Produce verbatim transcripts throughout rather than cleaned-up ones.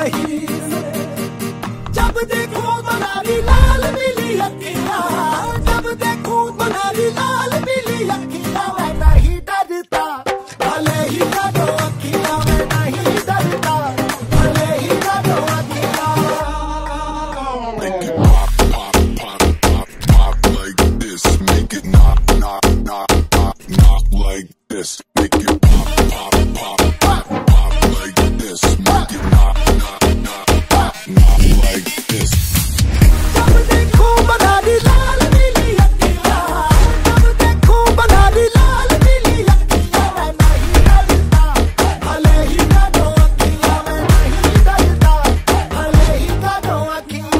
कहीं से। जब देखो बनारी लाल पीली अखियां, जब देखो बनारी लाल पीली अखियां, मैं नहीं डरता भले ही काटो अखियां, मैं नहीं डरता भले ही काटो अखियां। Make it pop, pop, pop, pop, pop like this. Make it knock, knock, knock, knock, knock like this. Make it pop, pop, pop, pop, pop like this. Make it knock, knock, knock, knock, knock like this. जब देखो बनारी लाल पीली अखियां, जब देखो बनारी लाल पीली अखियां, मैं नहीं डरता भले ही काटो अखियां, मैं नहीं डरता भले ही काटो अखियां।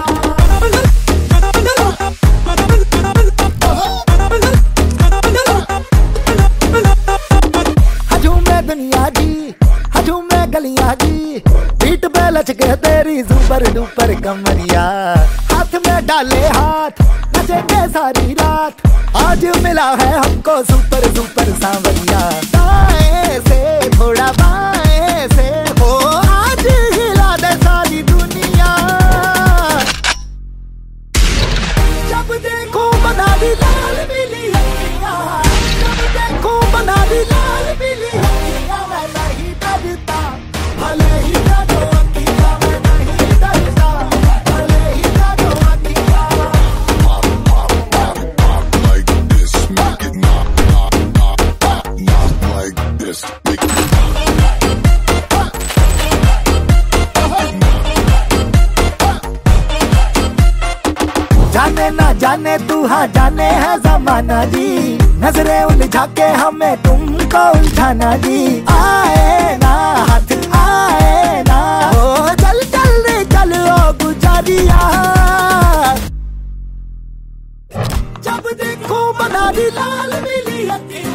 हजू मैं दुनिया जी, हजू मैं गलियां जी, पीठ पे लचके तेरी सुपर डुपर कमरिया, हाथ में डाले हाथ नचेंगे सारी रात, आज मिला है हमको सुपर सुपर सांवरिया। दाएं से थोड़ा बाएं से हो, आज हिला दे सारी दुनिया। जब देखो बनारी लाल पीली अखियां, जब देखो बनारी लाल पीली अखियां, मैं नहीं डरता भले ही काटो अखियां, मैं नहीं डरता भले ही काटो अखियां। Pop, pop, pop, pop like this. Make it knock, knock, knock, knock, knock like this. Make it जाने ना जाने तू हाँ जाने है जमाना जी, नजरें उलझा के हमें तुमको उलझाना जी। आए ना हाथ आए ना, ओ चल चल रे चल ओ गुजारिया। जब देखो बनारी लाल पीली अखियां,